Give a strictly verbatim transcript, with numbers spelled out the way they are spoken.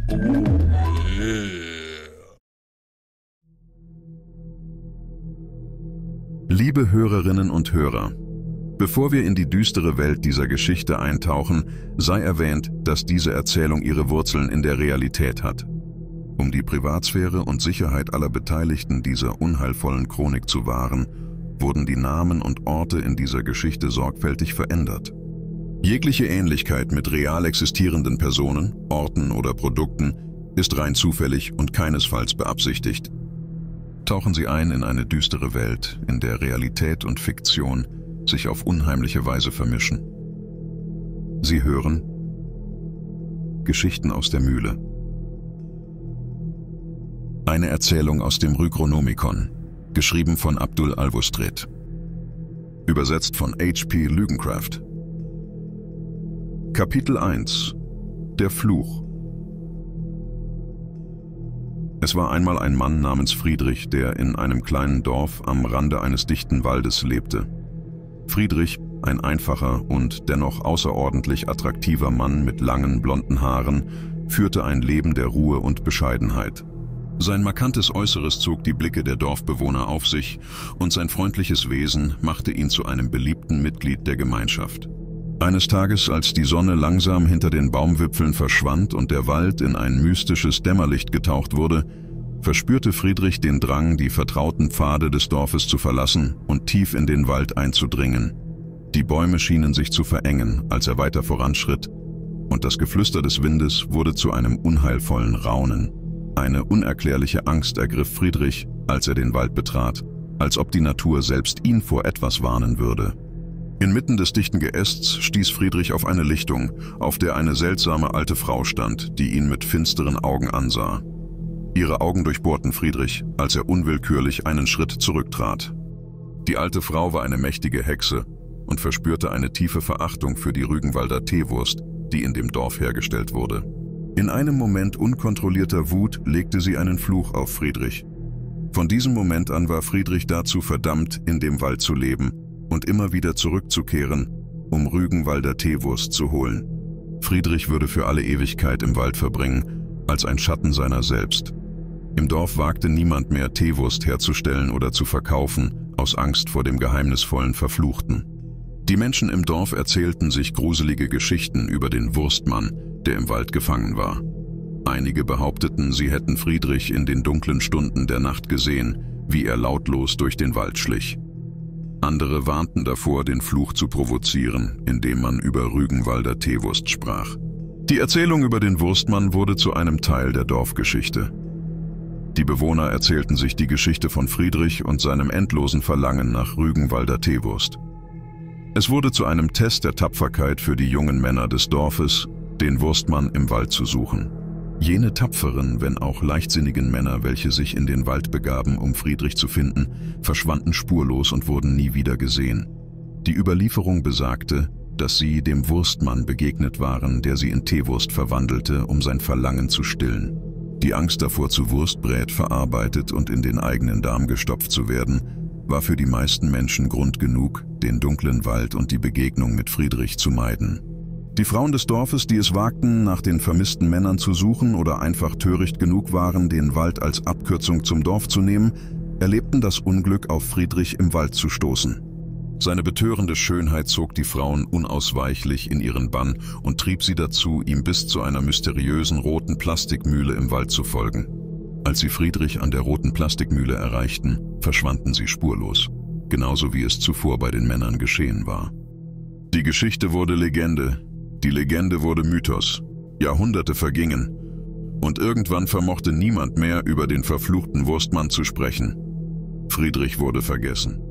Liebe Hörerinnen und Hörer, bevor wir in die düstere Welt dieser Geschichte eintauchen, sei erwähnt, dass diese Erzählung ihre Wurzeln in der Realität hat. Um die Privatsphäre und Sicherheit aller Beteiligten dieser unheilvollen Chronik zu wahren, wurden die Namen und Orte in dieser Geschichte sorgfältig verändert. Jegliche Ähnlichkeit mit real existierenden Personen, Orten oder Produkten ist rein zufällig und keinesfalls beabsichtigt. Tauchen Sie ein in eine düstere Welt, in der Realität und Fiktion sich auf unheimliche Weise vermischen. Sie hören Geschichten aus der Mühle. Eine Erzählung aus dem Rückronomikon, geschrieben von Abdul Alvustret. Übersetzt von H P Lügencraft. Kapitel eins. Der Fluch. Es war einmal ein Mann namens Friedrich, der in einem kleinen Dorf am Rande eines dichten Waldes lebte. Friedrich, ein einfacher und dennoch außerordentlich attraktiver Mann mit langen, blonden Haaren, führte ein Leben der Ruhe und Bescheidenheit. Sein markantes Äußeres zog die Blicke der Dorfbewohner auf sich und sein freundliches Wesen machte ihn zu einem beliebten Mitglied der Gemeinschaft. Eines Tages, als die Sonne langsam hinter den Baumwipfeln verschwand und der Wald in ein mystisches Dämmerlicht getaucht wurde, verspürte Friedrich den Drang, die vertrauten Pfade des Dorfes zu verlassen und tief in den Wald einzudringen. Die Bäume schienen sich zu verengen, als er weiter voranschritt, und das Geflüster des Windes wurde zu einem unheilvollen Raunen. Eine unerklärliche Angst ergriff Friedrich, als er den Wald betrat, als ob die Natur selbst ihn vor etwas warnen würde. Inmitten des dichten Geästs stieß Friedrich auf eine Lichtung, auf der eine seltsame alte Frau stand, die ihn mit finsteren Augen ansah. Ihre Augen durchbohrten Friedrich, als er unwillkürlich einen Schritt zurücktrat. Die alte Frau war eine mächtige Hexe und verspürte eine tiefe Verachtung für die Rügenwalder Teewurst, die in dem Dorf hergestellt wurde. In einem Moment unkontrollierter Wut legte sie einen Fluch auf Friedrich. Von diesem Moment an war Friedrich dazu verdammt, in dem Wald zu leben und immer wieder zurückzukehren, um Rügenwalder Teewurst zu holen. Friedrich würde für alle Ewigkeit im Wald verbringen, als ein Schatten seiner selbst. Im Dorf wagte niemand mehr, Teewurst herzustellen oder zu verkaufen, aus Angst vor dem geheimnisvollen Verfluchten. Die Menschen im Dorf erzählten sich gruselige Geschichten über den Wurstmann, der im Wald gefangen war. Einige behaupteten, sie hätten Friedrich in den dunklen Stunden der Nacht gesehen, wie er lautlos durch den Wald schlich. Andere warnten davor, den Fluch zu provozieren, indem man über Rügenwalder Teewurst sprach. Die Erzählung über den Wurstmann wurde zu einem Teil der Dorfgeschichte. Die Bewohner erzählten sich die Geschichte von Friedrich und seinem endlosen Verlangen nach Rügenwalder Teewurst. Es wurde zu einem Test der Tapferkeit für die jungen Männer des Dorfes, den Wurstmann im Wald zu suchen. Jene tapferen, wenn auch leichtsinnigen Männer, welche sich in den Wald begaben, um Friedrich zu finden, verschwanden spurlos und wurden nie wieder gesehen. Die Überlieferung besagte, dass sie dem Wurstmann begegnet waren, der sie in Teewurst verwandelte, um sein Verlangen zu stillen. Die Angst davor, zu Wurstbrät verarbeitet und in den eigenen Darm gestopft zu werden, war für die meisten Menschen Grund genug, den dunklen Wald und die Begegnung mit Friedrich zu meiden. Die Frauen des Dorfes, die es wagten, nach den vermissten Männern zu suchen oder einfach töricht genug waren, den Wald als Abkürzung zum Dorf zu nehmen, erlebten das Unglück, auf Friedrich im Wald zu stoßen. Seine betörende Schönheit zog die Frauen unausweichlich in ihren Bann und trieb sie dazu, ihm bis zu einer mysteriösen roten Plastikmühle im Wald zu folgen. Als sie Friedrich an der roten Plastikmühle erreichten, verschwanden sie spurlos, genauso wie es zuvor bei den Männern geschehen war. Die Geschichte wurde Legende, die Legende wurde Mythos, Jahrhunderte vergingen und irgendwann vermochte niemand mehr über den verfluchten Wurstmann zu sprechen. Friedrich wurde vergessen.